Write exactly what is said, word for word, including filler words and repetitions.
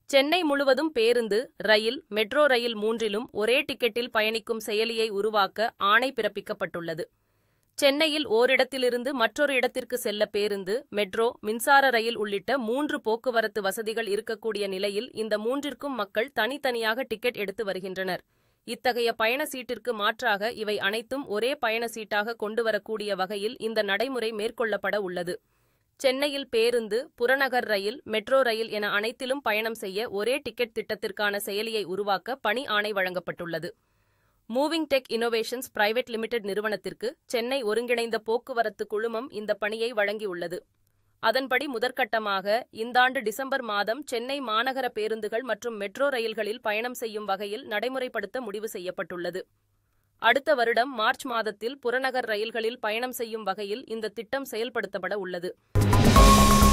சென்னை முழுவதும் பேருந்து, ரயில், metro rail மூன்றிலும் ஒரே டிக்கெட்டில் பயணிக்கும் செயலியை உருவாக்க ஆணை பிறப்பிக்கப்பட்டுள்ளது. சென்னையில் ஓரிடத்திலிருந்து மற்றொரு இடத்திற்கு செல்ல பேருந்து, மெட்ரோ, மின்சார ரயில் உள்ளிட்ட மூன்று போக்குவரத்து வசதிகள் இருக்கக்கூடிய நிலையில் இந்த மூன்றிற்கும் மக்கள் தனித்தனியாக டிக்கெட் எடுத்து வருகின்றனர். இத்தகைய பயண சீட்டிற்கு மாற்றாக இவை அனைத்தும் ஒரே பயண சீட்டாக கொண்டுவரக்கூடிய வகையில் இந்த நடைமுறை மேற்கொள்ளப்பட உள்ளது. சென்னையில் பேருந்து, புறநகர் ரயில், மெட்ரோ ரயில் என அனைத்திலும் பயணம் செய்ய ஒரே டிக்கெட் திட்டத்திற்கான செயலியை உருவாக்க பணி ஆணை வழங்கப்பட்டுள்ளது. Moving tech innovations private limited நிறுவனத்திற்கு சென்னை ஒருங்கிணைந்த போக்குவரத்து குழுமம் இந்த பணியை வழங்கியுள்ளது. அதன்படி முதற்கட்டமாக இந்தாண்டு டிசம்பர் மாதம் சென்னை மாநகர பேருந்துகள் மற்றும் மெட்ரோ ரயில்களில் பயணம் செய்யும் வகையில் நடைமுறைப்படுத்த முடிவு செய்யப்பட்டுள்ளது. அடுத்த வருடம் மார்ச் மாதத்தில் புறநகர் ரயில்களில் பயணம் செய்யும் வகையில் இந்த திட்டம் செயல்படுத்தப்பட உள்ளது.